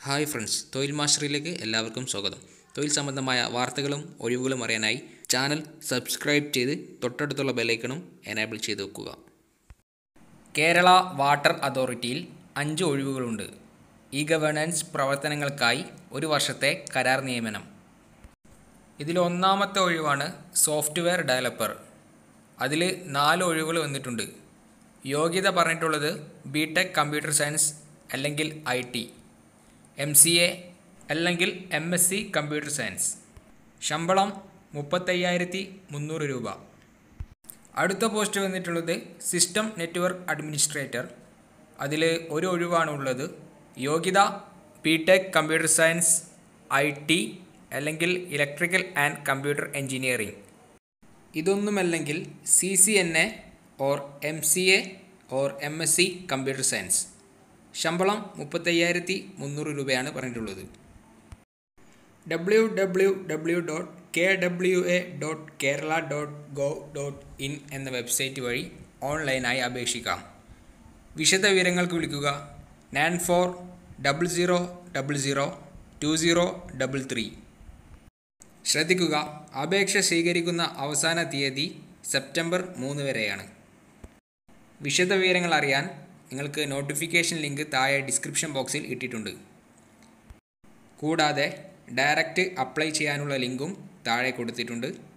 Hi friends, തൊഴിൽ മാസ്റ്ററിലേക്ക് എല്ലാവർക്കും സ്വാഗതം. തൊഴിൽ സംബന്ധമായ വാർത്തകളും ഒഴിവുകളും അറിയാനായി ചാനൽ സബ്സ്ക്രൈബ് ചെയ്ത് തൊട്ടടുത്തുള്ള ബെല്ലൈക്കണും എനേബിൾ ചെയ്ത് വെക്കുക. കേരള വാട്ടർ അതോറിറ്റിയിൽ 5 ഒഴിവുകളുണ്ട്. ഗവേണൻസ് പ്രവർത്തനങ്ങൾക്കായി 1 വർഷത്തെ കരാർ നിയമനം. ഇതിൽ ഒന്നാമത്തെ ഒഴിവാണ് സോഫ്റ്റ്വെയർ ഡെവലപ്പർ. അതിൽ 4 ഒഴിവുകൾ വന്നിട്ടുണ്ട്. യോഗ്യത പറഞ്ഞിട്ടുള്ളത് BTech കമ്പ്യൂട്ടർ സയൻസ് അല്ലെങ്കിൽ IT, MCA അല്ലെങ്കിൽ MSc കമ്പ്യൂട്ടർ സയൻസ്. ശമ്പളം 35,300 രൂപ. അടുത്ത പോസ്റ്റ് വന്നിട്ടുള്ളത് സിസ്റ്റം നെറ്റ്വർക്ക് അഡ്മിനിസ്ട്രേറ്റർ. അതിൽ 1 ഒഴിവാണ് ഉള്ളത്. യോഗ്യത BTech കമ്പ്യൂട്ടർ സയൻസ്, IT അല്ലെങ്കിൽ ഇലക്ട്രിക്കൽ ആൻഡ് കമ്പ്യൂട്ടർ എഞ്ചിനീയറിംഗ്. ഇതൊന്നുമല്ലെങ്കിൽ CCNA or MCA or MSc computer science. ശമ്പളം 35,300 രൂപയാണ് പറഞ്ഞിട്ടുള്ളത്. www.kwa.kerala.gov.in എന്ന വെബ്സൈറ്റ് വഴി ഓൺലൈനായി അപേക്ഷിക്കാം. വിശദ വിവരങ്ങൾക്ക് വിളിക്കുക 9400002033. ശ്രദ്ധിക്കുക, അപേക്ഷ സ്വീകരിക്കുന്ന അവസാന തീയതി സെപ്റ്റംബർ 3 വരെയാണ്. വിശദ വിവരങ്ങൾ അറിയാൻ നിങ്ങൾക്ക് നോട്ടിഫിക്കേഷൻ ലിങ്ക് താഴെ ഡിസ്ക്രിപ്ഷൻ ബോക്സിൽ ഇട്ടിട്ടുണ്ട്. കൂടാതെ ഡയറക്റ്റ് അപ്ലൈ ചെയ്യാനുള്ള ലിങ്കും താഴെ കൊടുത്തിട്ടുണ്ട്.